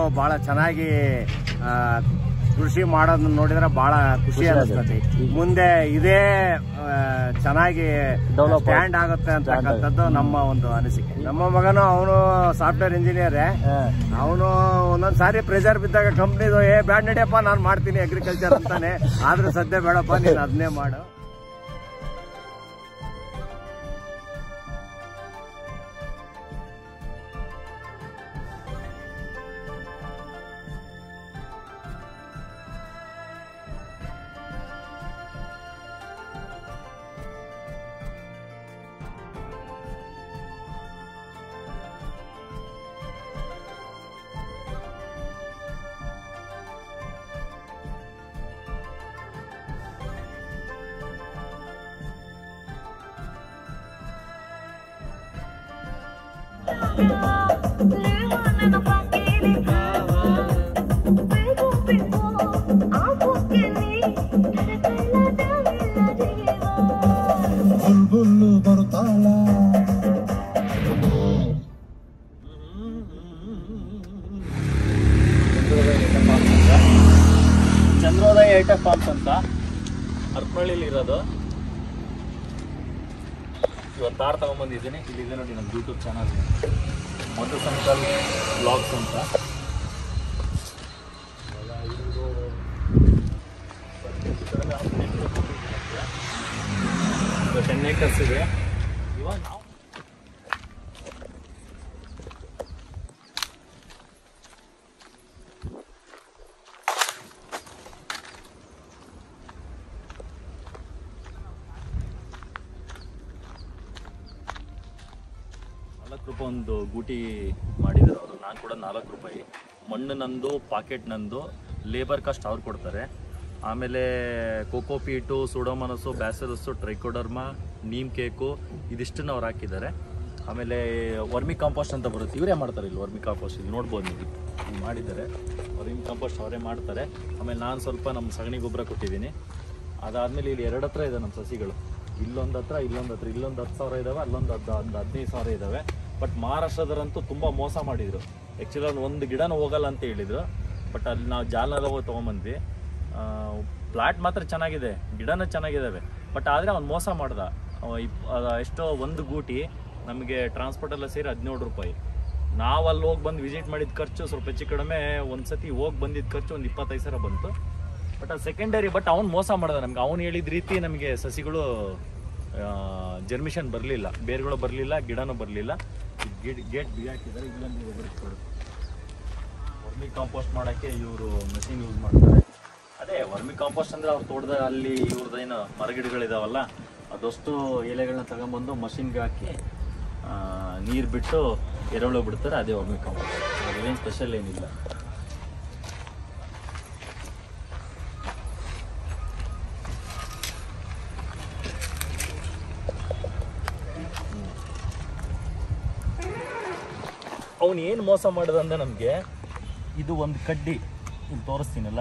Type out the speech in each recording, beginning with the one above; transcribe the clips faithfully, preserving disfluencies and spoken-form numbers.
ಬಹಳ ಚೆನ್ನಾಗಿ ಕೃಷಿ ಮಾಡೋದನ್ನ ನೋಡಿದ್ರೆ ಬಹಳ ಖುಷಿ ಅನಿಸ್ತದೆ. ಮುಂದೆ ಇದೇ ಚೆನ್ನಾಗಿ ಸ್ಟ್ಯಾಂಡ್ ಆಗುತ್ತೆ ಅಂತಕ್ಕಂಥದ್ದು ನಮ್ಮ ಒಂದು ಅನಿಸಿಕೆ. ನಮ್ಮ ಮಗನು ಅವನು ಸಾಫ್ಟ್ವೇರ್ ಇಂಜಿನಿಯರೇ, ಅವನು ಒಂದೊಂದ್ ಸಾರಿ ಪ್ರೆಷರ್ ಬಿದ್ದಾಗ ಕಂಪ್ನಿದು ಏ ಬ್ಯಾಡ್ ನಡಿಯಪ್ಪ ನಾನು ಮಾಡ್ತೀನಿ ಅಗ್ರಿಕಲ್ಚರ್ ಅಂತಾನೆ, ಆದ್ರೂ ಸದ್ಯ ಬೇಡಪ್ಪ ನೀನು ಅದನ್ನೇ ಮಾಡು. ಚಂದ್ರೋದಯ ಐಟಮ್ ಫಾರ್ಮ್ಸ್ ಅಂತ ಹರಪನಹಳ್ಳಿಲಿ ಇರೋದು. ಇವತ್ತು ತಾರ್ ತಗೊಂಡ್ಬಂದಿದ್ದೀನಿ. ಇಲ್ಲಿದೆ ನೋಡಿ ನಮ್ಮ ಯೂಟ್ಯೂಬ್ ಚಾನಲ್ ಮಧು ಸಂಕಲ್ ಬ್ಲಾಗ್ಸ್ ಅಂತ. ಟೆನ್ ಏಕರ್ಸ್ ಇದೆ. ಇವಾಗ ನಾವು ನಾಲ್ಕು ರೂಪಾಯಿ ಒಂದು ಗೂಟಿ ಮಾಡಿದ್ದಾರೆ ಅವರು. ನಾನು ಕೂಡ ನಾಲ್ಕು ರೂಪಾಯಿ. ಮಣ್ಣು ನಂದು, ಪಾಕೆಟ್ ನಂದು, ಲೇಬರ್ ಕಾಸ್ಟ್ ಅವ್ರು ಕೊಡ್ತಾರೆ. ಆಮೇಲೆ ಕೋಕೋಪೀಟು, ಸೂಡೋಮನಸ್ಸು, ಬ್ಯಾಸರಸ್ಸು, ಟ್ರೈಕೋಡರ್ಮಾ, ನೀಮ್ ಕೇಕು ಇದಿಷ್ಟನ್ನು ಅವ್ರು ಹಾಕಿದ್ದಾರೆ. ಆಮೇಲೆ ವರ್ಮಿ ಕಾಂಪೋಸ್ಟ್ ಅಂತ ಬರುತ್ತೆ, ಇವರೇ ಮಾಡ್ತಾರೆ. ಇಲ್ಲಿ ವರ್ಮಿ ಕಾಂಪೋಸ್ಟ್ ಇಲ್ಲಿ ನೋಡ್ಬೋದು ನೀವು, ಇಲ್ಲಿ ಮಾಡಿದ್ದಾರೆ. ವರ್ಮಿ ಕಾಂಪೋಸ್ಟ್ ಅವರೇ ಮಾಡ್ತಾರೆ. ಆಮೇಲೆ ನಾನು ಸ್ವಲ್ಪ ನಮ್ಮ ಸಗಣಿ ಗೊಬ್ಬರ ಕೊಟ್ಟಿದ್ದೀನಿ. ಅದಾದಮೇಲೆ ಇಲ್ಲಿ ಎರಡು ಹತ್ರ ಇದೆ ನಮ್ಮ ಸಸಿಗಳು. ಇಲ್ಲೊಂದು ಹತ್ರ, ಇಲ್ಲೊಂದು ಹತ್ರ. ಇಲ್ಲೊಂದು ಹತ್ತು ಸಾವಿರ ಇದ್ದಾವೆ, ಅಲ್ಲೊಂದು ಹದ್ದು ಒಂದು ಹದಿನೈದು ಸಾವಿರ ಇದ್ದಾವೆ. ಬಟ್ ಮಹಾರಾಷ್ಟ್ರದರಂತೂ ತುಂಬ ಮೋಸ ಮಾಡಿದರು. ಆ್ಯಕ್ಚುಲಿ ಅವ್ನು ಒಂದು ಗಿಡನೂ ಹೋಗಲ್ಲ ಅಂತ ಹೇಳಿದರು. ಬಟ್ ಅಲ್ಲಿ ನಾವು ಜಾಲದ ಹೋಗಿ ತೊಗೊಂಬಂದ್ವಿ. ಪ್ಲಾಟ್ ಮಾತ್ರ ಚೆನ್ನಾಗಿದೆ, ಗಿಡನೂ ಚೆನ್ನಾಗಿದ್ದಾವೆ. ಬಟ್ ಆದರೆ ಅವ್ನು ಮೋಸ ಮಾಡ್ದ. ಎಷ್ಟೋ ಒಂದು ಗೂಟಿ ನಮಗೆ ಟ್ರಾನ್ಸ್ಪೋರ್ಟೆಲ್ಲ ಸೇರಿ ಹದಿನೇಳು ರೂಪಾಯಿ. ನಾವು ಅಲ್ಲಿ ಹೋಗಿ ಬಂದು ವಿಸಿಟ್ ಮಾಡಿದ ಖರ್ಚು ಸ್ವಲ್ಪ ಹೆಚ್ಚು ಕಡಿಮೆ, ಒಂದು ಸತಿ ಹೋಗಿ ಬಂದಿದ್ದ ಖರ್ಚು ಒಂದು ಇಪ್ಪತ್ತೈದು ಸಾವಿರ ಬಂತು. ಬಟ್ ಅದು ಸೆಕೆಂಡರಿ. ಬಟ್ ಅವ್ನು ಮೋಸ ಮಾಡ್ದ ನಮ್ಗೆ. ಅವ್ನು ಹೇಳಿದ ರೀತಿ ನಮಗೆ ಸಸಿಗಳು ಜರ್ಮಿಷನ್ ಬರಲಿಲ್ಲ, ಬೇರುಗಳು ಬರಲಿಲ್ಲ, ಗಿಡನೂ ಬರಲಿಲ್ಲ. ಗಿಡ ಗೇಟ್ ಬಿಗಾಕಿದ್ದಾರೆ. ಇಲ್ಲೊಂದು ಒಬ್ಬರು ವರ್ಮಿ ಕಾಂಪೋಸ್ಟ್ ಮಾಡೋಕ್ಕೆ ಇವರು ಮಷಿನ್ ಯೂಸ್ ಮಾಡ್ತಾರೆ. ಅದೇ ವರ್ಮಿ ಕಾಂಪೋಸ್ಟ್ ಅಂದರೆ ಅವ್ರು ತೋಟದ ಅಲ್ಲಿ ಇವ್ರದ್ದೇನು ಮರಗಿಡಗಳಿದಾವಲ್ಲ, ಅದಷ್ಟು ಎಲೆಗಳನ್ನ ತಗೊಂಬಂದು ಮಷಿನ್ಗೆ ಹಾಕಿ ನೀರು ಬಿಟ್ಟು ಎರೆಹುಳು ಬಿಡ್ತಾರೆ. ಅದೇ ವರ್ಮಿ ಕಾಂಪೋಸ್ಟ್. ಅದೇನು ಸ್ಪೆಷಲ್ ಏನಿಲ್ಲ. ಅವನು ಏನು ಮೋಸ ಮಾಡಿದ ಅಂದರೆ ನಮಗೆ ಇದು ಒಂದು ಕಡ್ಡಿ ಇಲ್ಲಿ ತೋರಿಸ್ತೀನಲ್ಲ,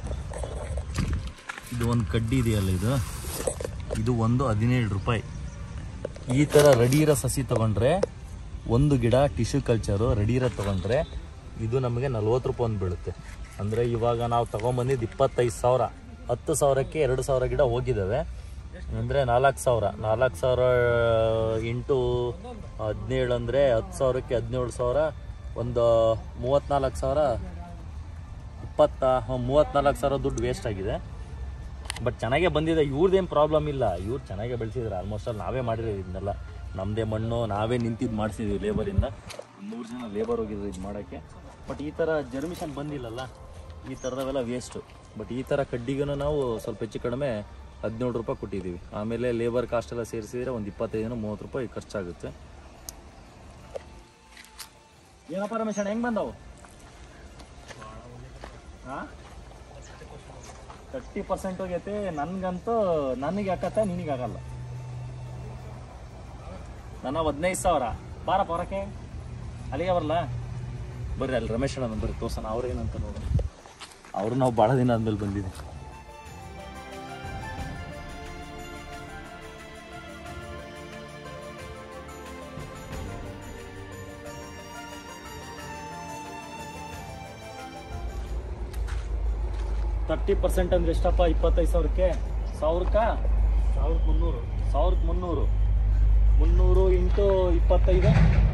ಇದು ಒಂದು ಕಡ್ಡಿ ಇದೆಯಲ್ಲ, ಇದು ಇದು ಒಂದು ಹದಿನೇಳು ರೂಪಾಯಿ. ಈ ಥರ ರೆಡಿ ಇರೋ ಸಸಿ ತೊಗೊಂಡ್ರೆ ಒಂದು ಗಿಡ ಟಿಶ್ಯೂ ಕಲ್ಚರು ರೆಡಿ ಇರೋ ತೊಗೊಂಡ್ರೆ ಇದು ನಮಗೆ ನಲ್ವತ್ತು ರೂಪಾಯಿ ಒಂದು ಬೀಳುತ್ತೆ. ಅಂದರೆ ಇವಾಗ ನಾವು ತೊಗೊಂಬಂದಿದ್ದು ಇಪ್ಪತ್ತೈದು ಸಾವಿರ. ಹತ್ತು ಸಾವಿರಕ್ಕೆ ಎರಡು ಸಾವಿರ ಗಿಡ ಹೋಗಿದ್ದಾವೆ. ಅಂದರೆ ನಾಲ್ಕು ಸಾವಿರ ನಾಲ್ಕು ಸಾವಿರ ಇಂಟು ಹದಿನೇಳು ಅಂದರೆ ಹತ್ತು ಸಾವಿರಕ್ಕೆ ಹದಿನೇಳು ಸಾವಿರ, ಒಂದು ಮೂವತ್ತ್ನಾಲ್ಕು ಸಾವಿರ, ಇಪ್ಪತ್ತ ಮೂವತ್ತ್ನಾಲ್ಕು ಸಾವಿರ ದುಡ್ಡು ವೇಸ್ಟ್ ಆಗಿದೆ. ಬಟ್ ಚೆನ್ನಾಗೇ ಬಂದಿದೆ. ಇವ್ರದ್ದೇನು ಪ್ರಾಬ್ಲಮ್ ಇಲ್ಲ, ಇವ್ರು ಚೆನ್ನಾಗೇ ಬೆಳೆಸಿದ್ರೆ. ಆಲ್ಮೋಸ್ಟ್ ಅಲ್ಲಿ ನಾವೇ ಮಾಡಿರೋದು ಇದನ್ನೆಲ್ಲ. ನಮ್ಮದೇ ಮಣ್ಣು ನಾವೇ ನಿಂತಿದ್ದು ಮಾಡಿಸಿದ್ವಿ ಲೇಬರಿಂದ. ಮೂರು ಜನ ಲೇಬರ್ ಹೋಗಿದ್ರು ಇದು ಮಾಡೋಕ್ಕೆ. ಬಟ್ ಈ ಥರ ಜರ್ಮಿಷನ್ ಬಂದಿಲ್ಲಲ್ಲ, ಈ ಥರದವೆಲ್ಲ ವೇಸ್ಟು. ಬಟ್ ಈ ಥರ ಕಡ್ಡಿಗೂ ನಾವು ಸ್ವಲ್ಪ ಹೆಚ್ಚು ಕಡಿಮೆ ಹದಿನೇಳು ರೂಪಾಯಿ ಕೊಟ್ಟಿದ್ದೀವಿ. ಆಮೇಲೆ ಲೇಬರ್ ಕಾಸ್ಟ್ ಎಲ್ಲ ಸೇರಿಸಿದ್ರೆ ಒಂದು ಇಪ್ಪತ್ತೈದು ಮೂವತ್ತು ರೂಪಾಯಿ ಖರ್ಚಾಗುತ್ತೆ. ಏನಪ್ಪ ರಮೇಶ್ ಅಣ್ಣ, ಹೆಂಗೆ ಬಂದವು? ಹಾಂ, ತರ್ಟಿ ಪರ್ಸೆಂಟ್ ಹೋಗೈತೆ. ನನಗಂತೂ ನನಗೆ ಹಾಕತ್ತೆ, ನಿನಗೆ ಆಗಲ್ಲ. ನನ್ನ ಹದಿನೈದು ಸಾವಿರ ಬಾರ ಬರೋಕ್ಕೆ ಅಲ್ಲಿಗೆ ಬರಲ್ಲ. ಬರ್ರಿ ಅಲ್ಲಿ ರಮೇಶ್ ಅಣ್ಣ ಬರ್ರಿ ತೋರ್ಸೋಣ ಅವ್ರೇನಂತ ನೋಡೋಣ. ಅವರು ನಾವು ಭಾಳ ದಿನ ಆದ್ಮೇಲೆ ಬಂದಿದ್ದೀವಿ. ತರ್ಟಿ ಪರ್ಸೆಂಟ್ ಅಂದ್ರೆ ಎಷ್ಟಪ್ಪ? ಇಪ್ಪತ್ತೈದು ಸಾವಿರಕ್ಕೆ ಸಾವಿರಕ್ಕ ಸಾವಿರದ ಮುನ್ನೂರು ಸಾವಿರದ ಮುನ್ನೂರು ಮುನ್ನೂರು ಇಂಟು ಇಪ್ಪತ್ತೈದು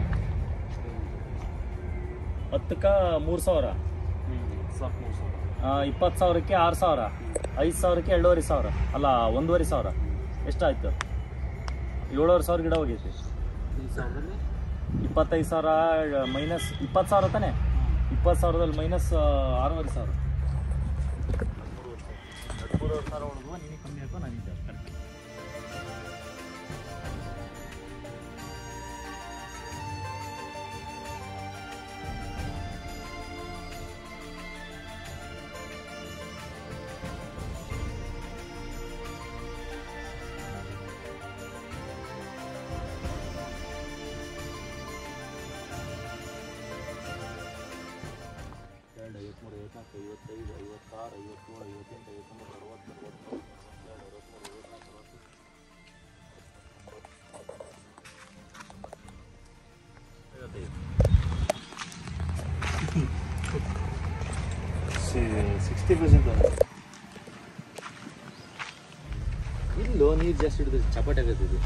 ಹತ್ತಕ್ಕ ಮೂರು ಸಾವಿರ ಇಪ್ಪತ್ತು ಸಾವಿರಕ್ಕೆ ಆರು ಸಾವಿರ ಐದು ಸಾವಿರಕ್ಕೆ ಎರಡೂವರೆ ಸಾವಿರ ಅಲ್ಲ ಒಂದೂವರೆ ಸಾವಿರ ಎಷ್ಟಾಯ್ತು? ಏಳುವರೆ ಸಾವಿರ ಗಿಡ ಹೋಗೈತಿ. ಇಪ್ಪತ್ತೈದು ಸಾವಿರ ಮೈನಸ್ ಇಪ್ಪತ್ತು ಸಾವಿರ ತಾನೆ? ಇಪ್ಪತ್ತು ಸಾವಿರದಲ್ಲಿ ಮೈನಸ್ ಆರೂವರೆ ಸಾವಿರ ಹದಿಮೂರುವರೆ ಸಾವಿರ ಒಳಗುವ ನಿನಗೆ ಕಮ್ಮಿ ಆಗೋ ನನಗೆ ಜಾಸ್ತಿ. ಎರಡು ಐವತ್ಮೂರು ಐವತ್ನಾಲ್ಕು ಐವತ್ತೈದು ಐವತ್ತಾರು ಐವತ್ತೇಳು ಐವತ್ತೆಂಟು ಐವತ್ತೊಂಬತ್ತು ಅರವತ್ತು ಅರವತ್ತೊಂದು ಸಿಕ್ಸ್ಟಿ ಪರ್ಸೆಂಟ್ ಇಲ್ಲೋ ನೀರು ಜಾಸ್ತಿ ಹಿಡಿದ್ರೆ ಚಪಾಟಿ ಆಗತ್ತಿದೆ.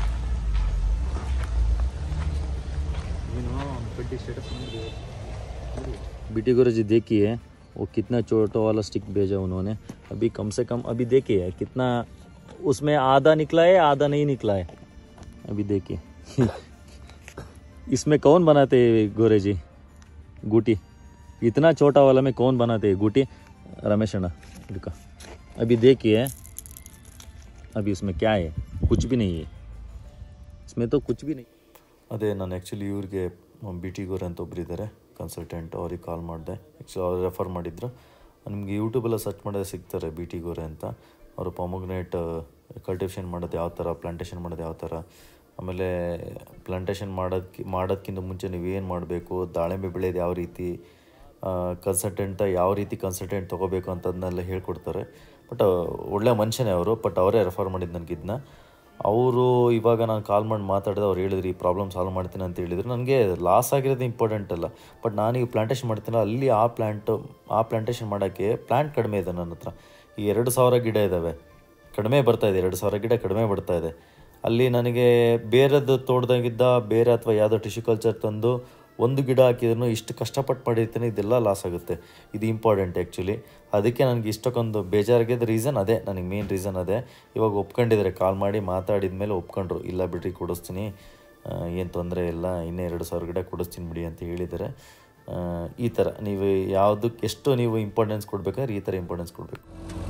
ನೀನು ಕಡ್ಡಿ ಸ್ಟೇಟಸ್ बीटी गुरु जी देखिए वो कितना छोटा वाला स्टिक भेजा उन्होंने. अभी कम से कम अभी देखिए कितना उसमें आधा निकला है आधा नहीं निकला है. अभी देखिए इसमें कौन बनाते हैं गोरे जी गुटी? इतना छोटा वाला में कौन बनाते हैं गुटी? रमेश अण्णा इनका. अभी देखिए अभी उसमें क्या है? कुछ भी नहीं है इसमें तो कुछ भी नहीं. ಅದೇ ನಾನು ಆ್ಯಕ್ಚುಲಿ ಇವ್ರಿಗೆ ಬಿ ಟಿ ಗೋರೆ ಅಂತ ಒಬ್ರು ಇದ್ದಾರೆ ಕನ್ಸಲ್ಟೆಂಟ್, ಅವ್ರಿಗೆ ಕಾಲ್ ಮಾಡಿದೆ. ಆ್ಯಕ್ಚುಲಿ ಅವ್ರು ರೆಫರ್ ಮಾಡಿದ್ರು. ನಿಮಗೆ ಯೂಟ್ಯೂಬೆಲ್ಲ ಸರ್ಚ್ ಮಾಡಿದ್ರೆ ಸಿಗ್ತಾರೆ ಬಿ ಟಿ ಗೋರೆ ಅಂತ. ಅವರು ಪಾಮಗ್ನೇಟ್ ಕಲ್ಟಿವೇಷನ್ ಮಾಡೋದು ಯಾವ ಥರ, ಪ್ಲಾಂಟೇಷನ್ ಮಾಡೋದು ಯಾವ ಥರ, ಆಮೇಲೆ ಪ್ಲಾಂಟೇಷನ್ ಮಾಡೋದಕ್ಕೆ ಮಾಡೋದಕ್ಕಿಂತ ಮುಂಚೆ ನೀವು ಏನು ಮಾಡಬೇಕು, ದಾಳಿಂಬೆ ಬೆಳೆಯೋದು ಯಾವ ರೀತಿ, ಕನ್ಸಲ್ಟೆಂಟ್ ಯಾವ ರೀತಿ ಕನ್ಸಲ್ಟೆಂಟ್ ತೊಗೋಬೇಕು ಅಂತದನ್ನೆಲ್ಲ ಹೇಳ್ಕೊಡ್ತಾರೆ. ಬಟ್ ಒಳ್ಳೆ ಮನುಷ್ಯನೇ ಅವರು. ಬಟ್ ಅವರೇ ರೆಫರ್ ಮಾಡಿದ್ದು ನನಗಿದ್ನ. ಅವರು ಇವಾಗ ನಾನು ಕಾಲ್ ಮಾಡಿ ಮಾತಾಡಿದೆ. ಅವ್ರು ಹೇಳಿದ್ರು ಈ ಪ್ರಾಬ್ಲಮ್ ಸಾಲ್ವ್ ಮಾಡ್ತೀನಿ ಅಂತ ಹೇಳಿದ್ರು. ನನಗೆ ಲಾಸ್ ಆಗಿರೋದು ಇಂಪಾರ್ಟೆಂಟ್ ಅಲ್ಲ, ಬಟ್ ನಾನೀಗ ಪ್ಲಾಂಟೇಷನ್ ಮಾಡ್ತೀನಲ್ಲ ಅಲ್ಲಿ ಆ ಪ್ಲ್ಯಾಂಟು ಆ ಪ್ಲಾಂಟೇಷನ್ ಮಾಡೋಕ್ಕೆ ಪ್ಲ್ಯಾಂಟ್ ಕಡಿಮೆ ಇದೆ ನನ್ನ ಹತ್ರ. ಈ ಎರಡು ಸಾವಿರ ಗಿಡ ಇದ್ದಾವೆ, ಕಡಿಮೆ ಬರ್ತಾಯಿದೆ. ಎರಡು ಸಾವಿರ ಗಿಡ ಕಡಿಮೆ ಬರ್ತಾಯಿದೆ. ಅಲ್ಲಿ ನನಗೆ ಬೇರೆದು ತೋಟದಾಗಿದ್ದ ಬೇರೆ ಅಥವಾ ಯಾವುದೋ ಟಿಶ್ಯೂ ಕಲ್ಚರ್ ತಂದು ಒಂದು ಗಿಡ ಹಾಕಿದ್ರು ಇಷ್ಟು ಕಷ್ಟಪಟ್ಟು ಮಾಡಿರ್ತೀನಿ, ಇದೆಲ್ಲ ಲಾಸ್ ಆಗುತ್ತೆ. ಇದು ಇಂಪಾರ್ಟೆಂಟ್ ಆ್ಯಕ್ಚುಲಿ. ಅದಕ್ಕೆ ನನಗೆ ಇಷ್ಟಕ್ಕೊಂದು ಬೇಜಾರಾಗಿದ್ದ ರೀಸನ್ ಅದೇ, ನನಗೆ ಮೇನ್ ರೀಸನ್ ಅದೇ. ಇವಾಗ ಒಪ್ಕೊಂಡಿದ್ದಾರೆ, ಕಾಲ್ ಮಾಡಿ ಮಾತಾಡಿದ ಮೇಲೆ ಒಪ್ಕೊಂಡ್ರು. ಇಲ್ಲ ಬಿಡ್ರಿ ಕೊಡಿಸ್ತೀನಿ, ಏನು ತೊಂದರೆ ಇಲ್ಲ, ಇನ್ನೂ ಎರಡು ಸಾವಿರ ಗಿಡ ಕೊಡಿಸ್ತೀನಿ ಬಿಡಿ ಅಂತ ಹೇಳಿದ್ದಾರೆ. ಈ ಥರ ನೀವು ಯಾವುದಕ್ಕೆ ಎಷ್ಟು ನೀವು ಇಂಪಾರ್ಟೆನ್ಸ್ ಕೊಡಬೇಕಾದ್ರೆ ಈ ಥರ ಇಂಪಾರ್ಟೆನ್ಸ್ ಕೊಡಬೇಕು.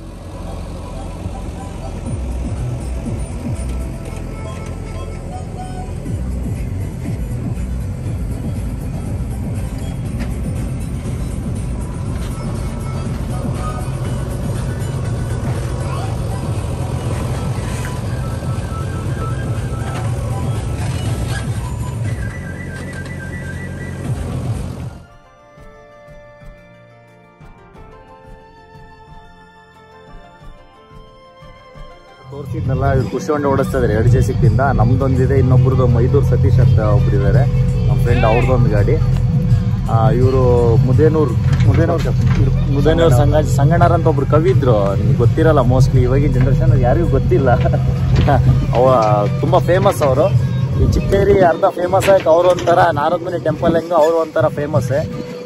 ತೋರಿಸಿದ್ನೆಲ್ಲ ಇವ್ರು ಖುಷಿ ಹೊಂಡ ಓಡಿಸ್ತಾ ಇದ್ದಾರೆ ಎರಡು ಜೆ ಸಿಕ್ಕಿಂದ. ನಮ್ದೊಂದಿದೆ, ಇನ್ನೊಬ್ರದ್ದು ಮೈದೂರು ಸತೀಶ್ ಅಂತ ಒಬ್ಬರಿದ್ದಾರೆ ನಮ್ಮ ಫ್ರೆಂಡ್, ಅವ್ರದ್ದೊಂದು ಗಾಡಿ. ಇವರು ಮುದೇನೂರು ಮುದೇನೂರು ಮುದೇನೂರು ಸಂಗ ಸಂಗಣ್ಣರ್ ಅಂತ ಒಬ್ರು ಕವಿ ಇದ್ರು. ನಿಮ್ಗೆ ಗೊತ್ತಿರಲ್ಲ ಮೋಸ್ಟ್ಲಿ, ಇವಾಗಿನ ಜನ್ರೇಷನ್ ಯಾರಿಗೂ ಗೊತ್ತಿಲ್ಲ. ಅವ ತುಂಬ ಫೇಮಸ್ ಅವರು. ಈ ಚಿಕ್ಕೇರಿ ಅರ್ಧ ಫೇಮಸ್ ಆಯ್ತು. ಅವರು ಒಂಥರ ನಾರದಮುನಿ ಟೆಂಪಲ್ ಹೆಂಗೋ ಅವರು ಒಂಥರ ಫೇಮಸ್ಸೇ.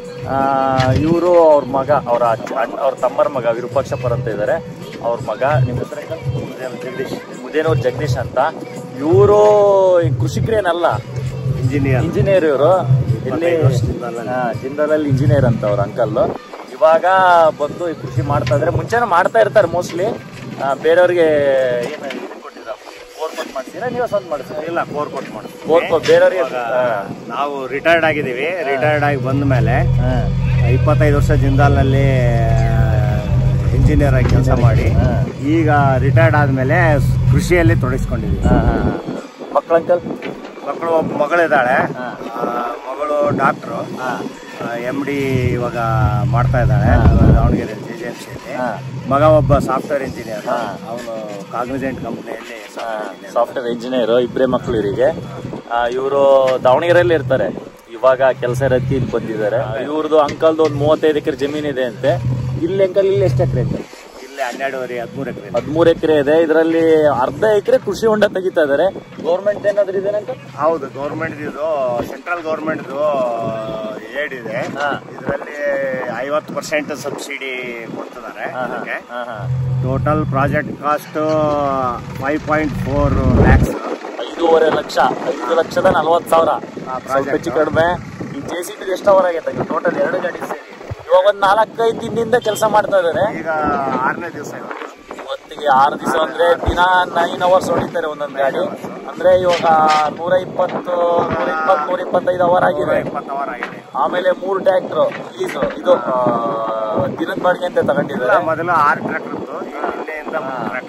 ಇವರು ಅವ್ರ ಮಗ, ಅವರ ಅವ್ರ ತಮ್ಮರ ಮಗ ವಿರೂಪಾಕ್ಷಪ್ಪರ್ ಅಂತ ಇದ್ದಾರೆ. ಅವ್ರ ಮಗ ನಿಮ್ಮ ಹೆಸರು ಜಗದೀಶ್, ಮುದೇನೂರು ಜಗದೀಶ್ ಅಂತ. ಇವರು ಕೃಷಿಕರೇನಲ್ಲ, ಇಂಜಿನಿಯರ್ ಇಂಜಿನಿಯರ್ ಇವರು. ಇಲ್ಲಿ ಜಿಂದಾಲಲ್ಲಿ ಇಂಜಿನಿಯರ್ ಅಂತ ಅವ್ರ ಅಂಕಲ್. ಇವಾಗ ಬಂದು ಈ ಕೃಷಿ ಮಾಡ್ತಾ ಇದ್ರೆ, ಮುಂಚೆನೂ ಮಾಡ್ತಾ ಇರ್ತಾರೆ ಮೋಸ್ಟ್ಲಿ. ಬೇರೆಯವ್ರಿಗೆ ಏನು ಇದು ಕೊಟ್ಟಿದ್ದಾರೆ, ಕೋರ್ ಕೊಟ್ಟು ಮಾಡ್ತೀರಾ ನೀವೇ ಸ್ವಂತ ಮಾಡ್ತೀರಾ? ಇಲ್ಲ, ಕೋರ್ ಕೊಟ್ಟು ಮಾಡ್ತೀವಿ. ಕೋರ್ ಕೊಟ್ಟು ಬೇರೆಯವ್ರಿಗೆ. ನಾವು ರಿಟೈರ್ಡ್ ಆಗಿದ್ದೀವಿ. ರಿಟೈರ್ಡ್ ಆಗಿ ಬಂದ ಮೇಲೆ ಇಪ್ಪತ್ತೈದು ವರ್ಷ ಜಿಂದಾಲ್ನಲ್ಲಿ ಇಂಜಿನಿಯರ್ ಆಗಿ ಕೆಲಸ ಮಾಡಿ ಈಗ ರಿಟೈರ್ಡ್ ಆದಮೇಲೆ ಕೃಷಿಯಲ್ಲಿ ತೊಡಗಿಸ್ಕೊಂಡಿದ್ದೀವಿ. ಮಕ್ಕಳು ಅಂಕಲ್? ಮಕ್ಕಳು ಒಬ್ಬ ಮಗಳಿದ್ದಾಳೆ, ಮಗಳು ಡಾಕ್ಟ್ರು, ಎಮ್ ಡಿ ಇವಾಗ ಮಾಡ್ತಾ ಇದ್ದಾಳೆ ದಾವಣಗೆರೆ ಜೆ ಜೆ ಎಮ್ ಸಿಯಲ್ಲಿ. ಮಗ ಒಬ್ಬ ಸಾಫ್ಟ್ವೇರ್ ಇಂಜಿನಿಯರ್, ಅವನು ಕಾಗ್ನಿಜೆಂಟ್ ಕಂಪ್ನಿಯಲ್ಲಿ ಸಾಫ್ಟ್ವೇರ್ ಇಂಜಿನಿಯರ್. ಇಬ್ಬರೇ ಮಕ್ಕಳು ಇವರಿಗೆ. ಇವರು ದಾವಣಗೆರೆಯಲ್ಲಿ ಇರ್ತಾರೆ. ಇವಾಗ ಕೆಲಸ ಇರೋದಕ್ಕೆ ಇಲ್ಲಿ ಬಂದಿದ್ದಾರೆ. ಇವ್ರದ್ದು ಅಂಕಲ್ದು ಒಂದು ಮೂವತ್ತೈದು ಎಕರೆ ಜಮೀನಿದೆ ಅಂತೆ. ಇಲ್ಲಿ ಅಂಕಲ್ ಇಲ್ಲಿ ಎಷ್ಟು ಎಕರೆ ಅಂಕಲ್? ಹನ್ನೆರಡುವರೆ ಹದಿಮೂರು ಎಕರೆ ಹದಿಮೂರು ಎಕರೆ ಇದೆ. ಇದರಲ್ಲಿ ಅರ್ಧ ಎಕರೆ ಕೃಷಿ ಹೊಂಡ ತೆಗಿತಾ ಇದಾರೆ. ಗೌರ್ಮೆಂಟ್ ಏನಾದ್ರು ಇದೆ ಅಂತ? ಹೌದು, ಗೌರ್ಮೆಂಟ್ ಇದು ಸೆಂಟ್ರಲ್ ಗೌರ್ಮೆಂಟ್ ಏಡ್ ಇದೆ. ಇದರಲ್ಲಿ ಐವತ್ತು ಪರ್ಸೆಂಟ್ ಸಬ್ಸಿಡಿ ಕೊಡ್ತಿದ್ದಾರೆ. Total project cost five point four lakhs, ಐದೂವರೆ ಲಕ್ಷ, ಐದು ಲಕ್ಷದ ನಲ್ವತ್ತು ಸಾವಿರ ಹೆಚ್ಚು ಕಡಿಮೆ. ಈ ಜೆ ಸಿ ಬಿ ಎಷ್ಟು ಅವರ್ ಆಗೈತೆ ಟೋಟಲ್ ಎರಡು ಗಾಡಿ ಸೇರಿ? ಇವಾಗ ಒಂದ್ ನಾಲ್ಕೈದು ದಿನದಿಂದ ಕೆಲಸ ಮಾಡ್ತಾ ಇದಾರೆ. ಈಗ ಆರನೇ ದಿವಸ ಇವತ್ತಿಗೆ ಆರು ದಿವಸ ಅಂದ್ರೆ ದಿನ ನೈನ್ ಅವರ್ಸ್ ಹೊಡಿತಾರೆ ಒಂದೊಂದು ಗಾಡಿ. ಅಂದ್ರೆ ಇವಾಗ ನೂರ ಇಪ್ಪತ್ತು ನೂರ ಇಪ್ಪತ್ತು ನೂರ ಇಪ್ಪತ್ತೈದು ಅವರ್ ಆಗಿದೆ. ಆಮೇಲೆ ಮೂರು ಟ್ರ್ಯಾಕ್ಟರ್ ಲೀಸ್ ಇದು ದಿನದ ಬಾಡಿಗೆ ಅಂತ ತಗೊಂಡಿದ್ದಾರೆ. ಮೊದಲು ಆರು ಟ್ರ್ಯಾಕ್ಟರ್ ಇತ್ತು, ಇಲ್ಲಿಂದ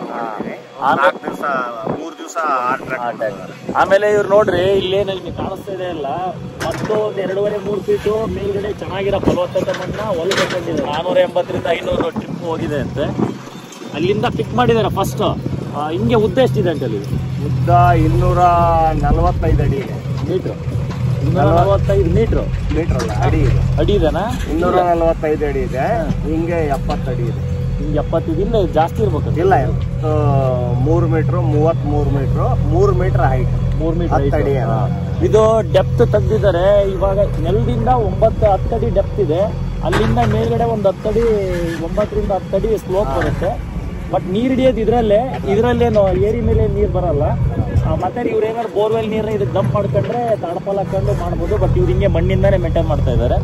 ಮೂರು ದಿವಸ ಆರು ಟ್ರ್ಯಾಕ್ಟರ್. ಆಮೇಲೆ ಇವ್ರು ನೋಡ್ರಿ ಇಲ್ಲೇನು ನಿಮ್ಗೆ ಕಾಣಿಸ್ತಾ ಇದೆ ಅಲ್ಲ, ಮತ್ತು ಒಂದ್ ಎರಡೂವರೆ ಮೂರು ಫೀಟು ಮೇಲ್ಗಡೆ ಚೆನ್ನಾಗಿರೋ ಫಲವತ್ತತೆ ಮಣ್ಣ ಹೊಲಕ್ಕೆ ಬಂದಿದೆ. ನಾನೂರ ಎಂಬತ್ತರಿಂದ ಐನೂರು ಟ್ರಿಪ್ ಹೋಗಿದೆ ಅಂತೆ. ಅಲ್ಲಿಂದ ಪಿಕ್ ಮಾಡಿದ್ದಾರೆ ಫಸ್ಟ್. ಹಿಂಗೆ ಉದ್ದ ಎಷ್ಟಿದೆ ಅಂತ ಅಲ್ಲಿ? ಉದ್ದ ಇನ್ನೂರ ನಲವತ್ತೈದು ಅಡಿ ಇದೆ. ಮೀಟ್ರು ಇನ್ನೂರ ನಲವತ್ತೈದು ಮೀಟ್ರು ಮೀಟ್ರ್ ಅಲ್ಲ, ಅಡಿ ಇದೆ. ಅಡಿ ಇದೆನಾ? ಇನ್ನೂರ ನಲವತ್ತೈದು ಅಡಿ ಇದೆ. ಹಿಂಗೆ ಎಪ್ಪತ್ತು ಅಡಿ ಇದೆ. ಹಿಂಗೆ ಎಪ್ಪತ್ತೈದಿಂದ ಜಾಸ್ತಿ ಇರ್ಬೇಕು? ಇಲ್ಲ, ಮೂರು ಮೀಟ್ರು ಮೂವತ್ತ್ ಮೂರು ಮೀಟ್ರು ಮೂರು ಮೀಟರ್ ಹೈಟ್, ಮೂರು ಮೀಟರ್ ಅಡಿ. ಇದು ಡೆಪ್ತ್ ತೆಗ್ದಿದ್ದಾರೆ. ಇವಾಗ ನೆಲದಿಂದ ಒಂಬತ್ತು ಹತ್ತಡಿ ಡೆಪ್ತ್ ಇದೆ. ಅಲ್ಲಿಂದ ಮೇಲ್ಗಡೆ ಒಂದು ಹತ್ತಡಿ, ಒಂಬತ್ತರಿಂದ ಹತ್ತಡಿ ಸ್ಲೋಪ್ ಬರುತ್ತೆ. ಬಟ್ ನೀರು ಹಿಡಿಯೋದು ಇದರಲ್ಲೇ. ಇದರಲ್ಲೇನು ಏರಿ ಮೇಲೆ ನೀರು ಬರಲ್ಲ. ಮತ್ತೆ ಇವ್ರು ಏನಾದ್ರು ಬೋರ್ವೆಲ್ ನೀರನ್ನ ಇದಕ್ಕೆ ಡಂಪ್ ಮಾಡ್ಕೊಂಡ್ರೆ ತಡಪಲ್ ಹಾಕೊಂಡು ಮಾಡ್ಬೋದು. ಬಟ್ ಇವ್ರು ಹಿಂಗೆ ಮಣ್ಣಿಂದಾನೇ ಮೇಂಟೈನ್ ಮಾಡ್ತಾ ಇದ್ದಾರೆ.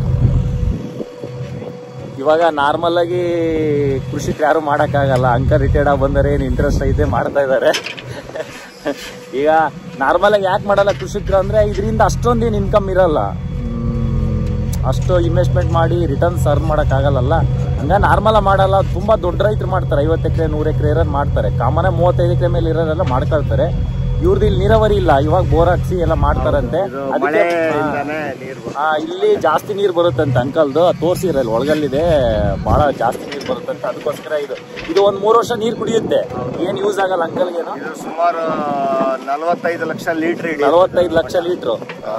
ಇವಾಗ ನಾರ್ಮಲ್ ಆಗಿ ಕೃಷಿಕರು ಯಾರು ಮಾಡೋಕ್ಕಾಗಲ್ಲ. ಅಂಕಲ್ ರಿಟೈರ್ಡ್ ಆಗಿ ಬಂದರೆ ಏನು ಇಂಟ್ರೆಸ್ಟ್ ಐತೆ ಮಾಡ್ತಾ ಇದ್ದಾರೆ. ಈಗ ನಾರ್ಮಲ್ ಆಗಿ ಯಾಕೆ ಮಾಡಲ್ಲ ಕೃಷಿಕರು ಅಂದರೆ ಇದರಿಂದ ಅಷ್ಟೊಂದೇನು ಇನ್ಕಮ್ ಇರಲ್ಲ. ಅಷ್ಟು ಇನ್ವೆಸ್ಟ್ಮೆಂಟ್ ಮಾಡಿ ರಿಟರ್ನ್ಸ್ ಅರ್ನ್ ಮಾಡೋಕ್ಕಾಗಲ್ಲ. ಹಂಗ ನಾರ್ಮಲ್ ಮಾಡಲ್ಲ. ತುಂಬ ದೊಡ್ಡ ರೈತರು ಮಾಡ್ತಾರೆ, ಐವತ್ತು ಎಕರೆ ನೂರು ಎಕರೆ ಇರೋದು ಮಾಡ್ತಾರೆ. ಕಾಮನ ಮೂವತ್ತೈದು ಎಕರೆ ಮೇಲೆ ಇರೋರೆಲ್ಲ ಮಾಡ್ಕೊಳ್ತಾರೆ. ಇವ್ರದ್ದು ಇಲ್ಲಿ ನೀರಾವರಿ ಇಲ್ಲ, ಇವಾಗ ಬೋರ್ ಹಾಕ್ಸಿ ಎಲ್ಲ ಮಾಡ್ತಾರಂತೆ. ಇಲ್ಲಿ ಜಾಸ್ತಿ ನೀರು ಬರುತ್ತಂತೆ ಅಂಕಲ್ದು, ತೋರಿಸಿರಲ್ಲ ಒಳಗಲ್ಲಿದೆ, ಬಹಳ ಜಾಸ್ತಿ ನೀರು ಬರುತ್ತಂತೆ. ಅದಕ್ಕೋಸ್ಕರ ಇದು ಇದು ಒಂದ್ ಮೂರು ವರ್ಷ ನೀರು ಕುಡಿಯುತ್ತೆ. ಏನ್ ಯೂಸ್ ಆಗಲ್ಲ ಅಂಕಲ್ಗೇನು. ಸುಮಾರು ನಲವತ್ತೈದು ಲಕ್ಷ ಲೀಟರ್ ನಲವತ್ತೈದು ಲಕ್ಷ ಲೀಟ್ರು